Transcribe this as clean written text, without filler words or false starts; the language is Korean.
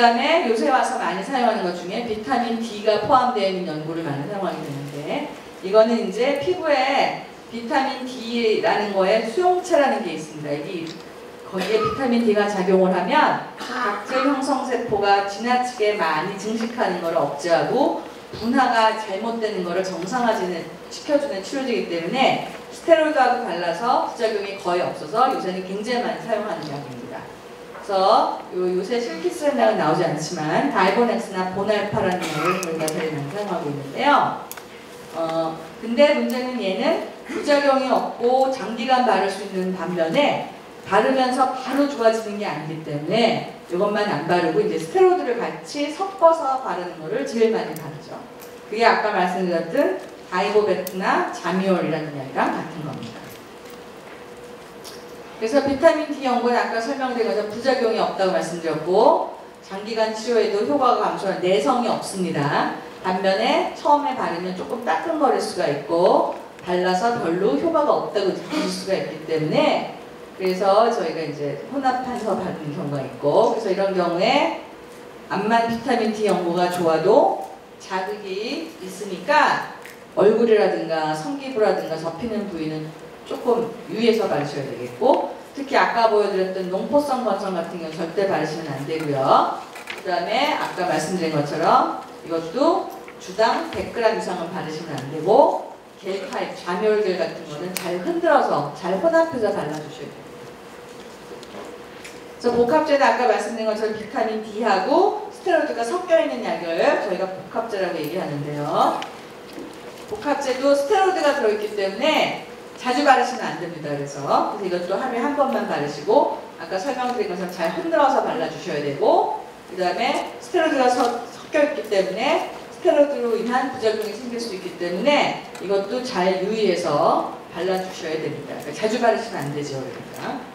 다음에 요새 와서 많이 사용하는 것 중에 비타민 D가 포함되어 있는 연고를 많이 사용하게 되는데, 이거는 이제 피부에 비타민 D라는 거에 수용체라는 게 있습니다. 거기에 비타민 D가 작용을 하면 각질 형성세포가 지나치게 많이 증식하는 것을 억제하고 분화가 잘못되는 것을 정상화시켜주는 치료제이기 때문에 스테로이드하고 달라서 부작용이 거의 없어서 요새는 굉장히 많이 사용하는 약입니다. 그래서 요새 실키스렌약은 나오지 않지만 다이보넥스나 보날파라는 약을 저희가 제일 많이 사용하고 있는데요. 근데 문제는 얘는 부작용이 없고 장기간 바를 수 있는 반면에 바르면서 바로 좋아지는 게 아니기 때문에 이것만 안 바르고 이제 스테로이드를 같이 섞어서 바르는 거를 제일 많이 바르죠. 그게 아까 말씀드렸던 다이보베트나 자미올이라는 약이랑 같은 겁니다. 그래서 비타민 D 연고는 아까 설명드린 것처럼 부작용이 없다고 말씀드렸고 장기간 치료에도 효과가 감소한 내성이 없습니다. 반면에 처음에 바르면 조금 따끔거릴 수가 있고 발라서 별로 효과가 없다고 느낄 수가 있기 때문에 그래서 저희가 이제 혼합해서 바르는 경우가 있고, 그래서 이런 경우에 암만 비타민 D 연고가 좋아도 자극이 있으니까 얼굴이라든가 성기부라든가 접히는 부위는 조금 유의해서 바르셔야 되겠고, 특히 아까 보여드렸던 농포성 건성 같은 경우는 절대 바르시면 안 되고요. 그 다음에 아까 말씀드린 것처럼 이것도 주당 100g 이상은 바르시면 안 되고, 겔 타입, 자멸겔 같은 거는 잘 흔들어서 잘 혼합해서 발라주셔야 됩니다. 그래서 복합제는 아까 말씀드린 것처럼 비타민 D하고 스테로이드가 섞여있는 약을 저희가 복합제라고 얘기하는데요. 복합제도 스테로이드가 들어있기 때문에 자주 바르시면 안 됩니다. 그래서 이것도 하루에 한 번만 바르시고 아까 설명드린 것처럼 잘 흔들어서 발라주셔야 되고, 그 다음에 스테로이드가 섞여있기 때문에 스테로이드로 인한 부작용이 생길 수 있기 때문에 이것도 잘 유의해서 발라주셔야 됩니다. 그러니까 자주 바르시면 안 되죠. 그러니까.